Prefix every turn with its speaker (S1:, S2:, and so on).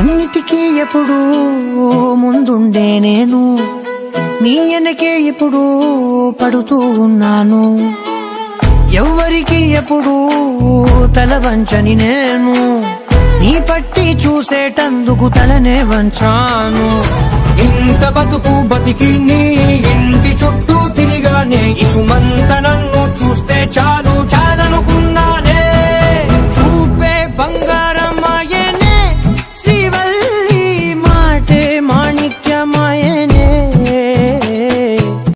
S1: అన్నిటికీ ఎప్పుడు ముందుండే నేను నీ వెనకే ఎప్పుడు పడుతూ ఉన్నాను. ఎవ్వరికి ఎప్పుడు తల వంచని నేను నీ పట్టి చూసేటందుకు తలనే వంచాను.
S2: ఇంత బతుకు బతికి నీ ఇంటి చుట్టూ తిరిగానే ఇసుమంత నన్ను చూస్తే చాలు.